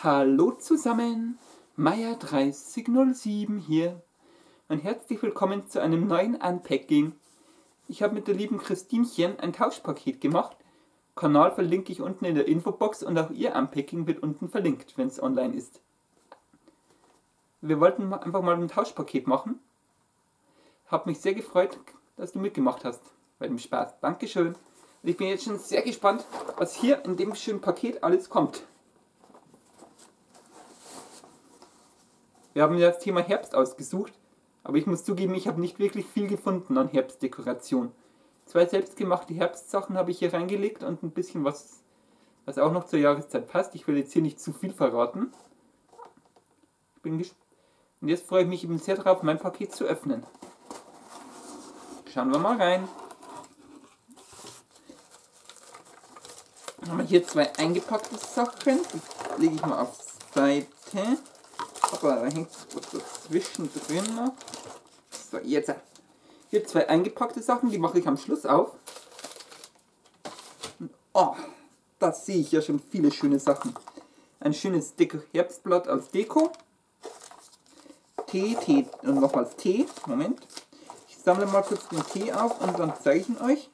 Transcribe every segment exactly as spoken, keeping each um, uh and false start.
Hallo zusammen, Meier dreißig null sieben hier und herzlich willkommen zu einem neuen Unpacking. Ich habe mit der lieben Christinchen ein Tauschpaket gemacht. Kanal verlinke ich unten in der Infobox und auch ihr Unpacking wird unten verlinkt, wenn es online ist. Wir wollten einfach mal ein Tauschpaket machen. Hab mich sehr gefreut, dass du mitgemacht hast bei dem Spaß. Dankeschön. Und ich bin jetzt schon sehr gespannt, was hier in dem schönen Paket alles kommt. Wir haben ja das Thema Herbst ausgesucht, aber ich muss zugeben, ich habe nicht wirklich viel gefunden an Herbstdekoration. Zwei selbstgemachte Herbstsachen habe ich hier reingelegt und ein bisschen was, was auch noch zur Jahreszeit passt. Ich will jetzt hier nicht zu viel verraten. Ich bin gespannt. Und jetzt freue ich mich eben sehr darauf, mein Paket zu öffnen. Schauen wir mal rein. Dann haben wir hier zwei eingepackte Sachen. Die lege ich mal auf Seite. Aber da hängt was dazwischen drin noch. So, jetzt. Hier zwei eingepackte Sachen, die mache ich am Schluss auf. Und, oh, da sehe ich ja schon viele schöne Sachen. Ein schönes Deko Herbstblatt als Deko. Tee, Tee und nochmals Tee. Moment. Ich sammle mal kurz den Tee auf und dann zeige ich ihn euch.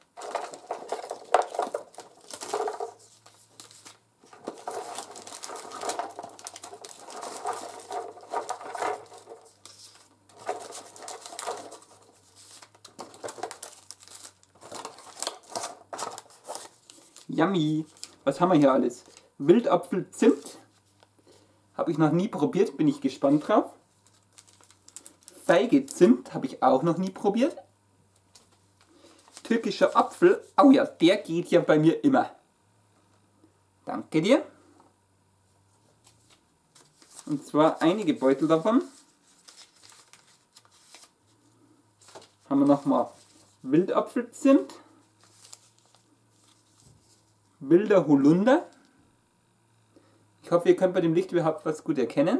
Yummy! Was haben wir hier alles? Wildapfel Zimt. Habe ich noch nie probiert, bin ich gespannt drauf. Feige Zimt habe ich auch noch nie probiert. Türkischer Apfel. Oh ja, der geht ja bei mir immer. Danke dir. Und zwar einige Beutel davon. Haben wir nochmal Wildapfelzimt. Wilder Holunder. Ich hoffe, ihr könnt bei dem Licht überhaupt was gut erkennen.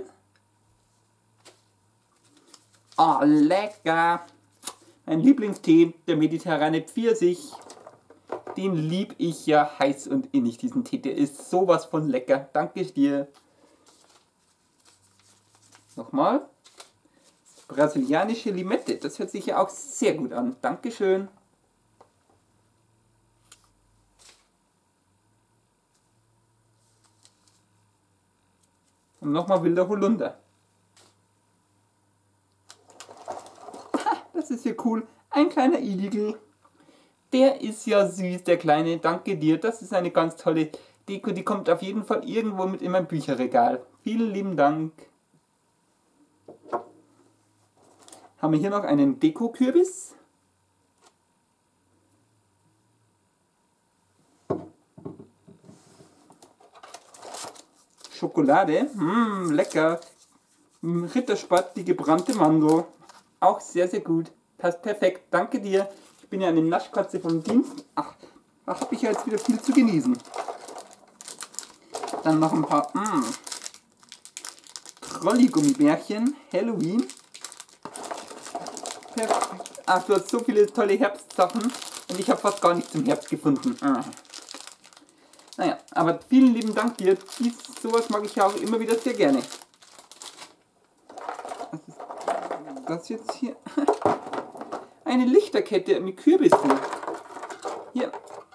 Oh, lecker! Mein Lieblingstee, der mediterrane Pfirsich. Den lieb ich ja heiß und innig, diesen Tee. Der ist sowas von lecker. Danke dir. Nochmal. Brasilianische Limette. Das hört sich ja auch sehr gut an. Dankeschön. Und nochmal wilder Holunder. Das ist ja cool. Ein kleiner Igel. Der ist ja süß, der Kleine. Danke dir. Das ist eine ganz tolle Deko. Die kommt auf jeden Fall irgendwo mit in mein Bücherregal. Vielen lieben Dank. Haben wir hier noch einen Deko-Kürbis. Schokolade. Mmm, lecker. Rittersport, die gebrannte Mandel. Auch sehr, sehr gut. Passt perfekt. Danke dir. Ich bin ja eine Naschkatze vom Dienst. Ach, da habe ich ja jetzt wieder viel zu genießen. Dann noch ein paar mm, Trolli-Gummibärchen. Halloween. Perfekt. Ach, du hast so viele tolle Herbstsachen und ich habe fast gar nichts zum Herbst gefunden. Ah. Naja, aber vielen lieben Dank dir. Dies, sowas mag ich ja auch immer wieder sehr gerne. Was ist das jetzt hier? Eine Lichterkette mit Kürbissen. Hier.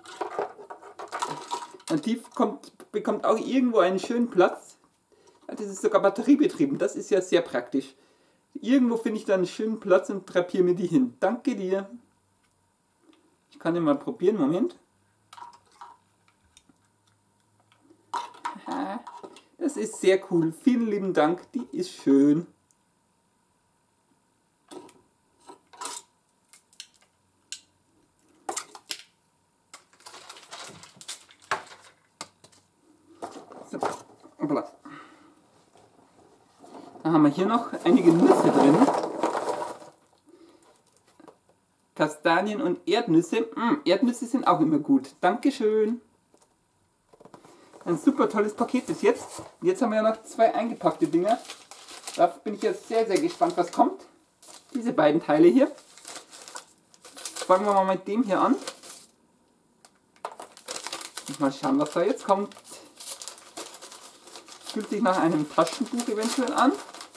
Und die kommt, bekommt auch irgendwo einen schönen Platz. Das ist sogar batteriebetrieben. Das ist ja sehr praktisch. Irgendwo finde ich da einen schönen Platz und drapiere mir die hin. Danke dir. Ich kann den mal probieren. Moment. Das ist sehr cool. Vielen lieben Dank. Die ist schön. So. Dann haben wir hier noch einige Nüsse drin. Kastanien und Erdnüsse. Mm, Erdnüsse sind auch immer gut. Dankeschön. Ein super tolles Paket bis jetzt. Jetzt haben wir ja noch zwei eingepackte Dinger. Da bin ich jetzt sehr, sehr gespannt, was kommt. Diese beiden Teile hier. Fangen wir mal mit dem hier an. Und mal schauen, was da jetzt kommt. Fühlt sich nach einem Taschenbuch eventuell an.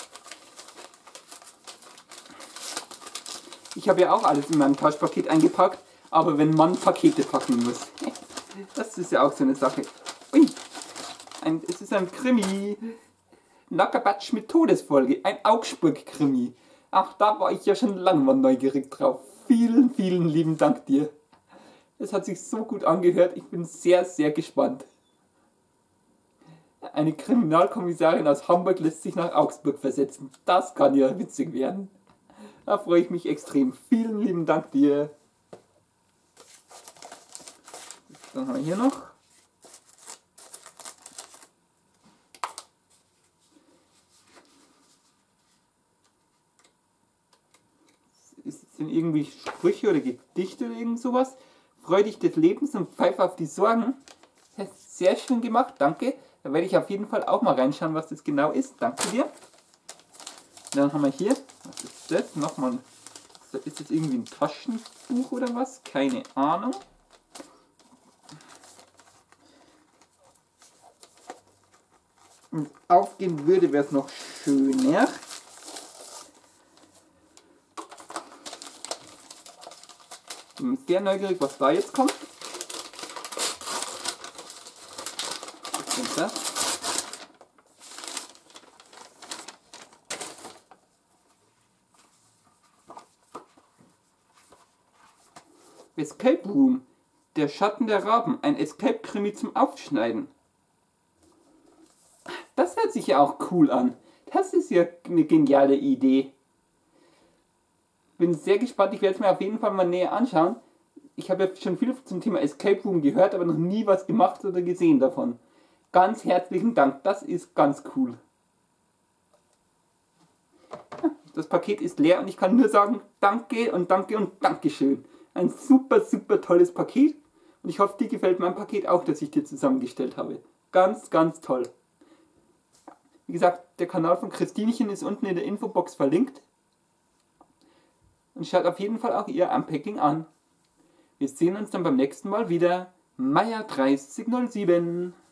Ich habe ja auch alles in meinem Tauschpaket eingepackt, aber wenn man Pakete packen muss. Das ist ja auch so eine Sache. Ui, ein, es ist ein Krimi. Nackerbatsch mit Todesfolge, ein Augsburg-Krimi. Ach, da war ich ja schon lange mal neugierig drauf. Vielen, vielen lieben Dank dir. Es hat sich so gut angehört, ich bin sehr, sehr gespannt. Eine Kriminalkommissarin aus Hamburg lässt sich nach Augsburg versetzen. Das kann ja witzig werden. Da freue ich mich extrem. Vielen lieben Dank dir. Dann haben wir hier noch. Es sind irgendwie Sprüche oder Gedichte oder irgend sowas. Freu dich des Lebens und pfeif auf die Sorgen. Das ist sehr schön gemacht, danke. Da werde ich auf jeden Fall auch mal reinschauen, was das genau ist. Danke dir. Dann haben wir hier, was ist das? Nochmal, ist das irgendwie ein Taschenbuch oder was? Keine Ahnung. Und aufgehen würde, wäre es noch schöner. Ich bin sehr neugierig, was da jetzt kommt. Was ist das? Escape Room. Der Schatten der Raben. Ein Escape-Krimi zum Aufschneiden. Das hört sich ja auch cool an. Das ist ja eine geniale Idee. Bin sehr gespannt. Ich werde es mir auf jeden Fall mal näher anschauen. Ich habe ja schon viel zum Thema Escape Room gehört, aber noch nie was gemacht oder gesehen davon. Ganz herzlichen Dank. Das ist ganz cool. Das Paket ist leer und ich kann nur sagen, danke und danke und Dankeschön. Ein super, super tolles Paket. Und ich hoffe, dir gefällt mein Paket auch, das ich dir zusammengestellt habe. Ganz, ganz toll. Wie gesagt, der Kanal von Christinchen ist unten in der Infobox verlinkt. Und schaut auf jeden Fall auch ihr Unpacking an. Wir sehen uns dann beim nächsten Mal wieder. Meier dreißig null sieben.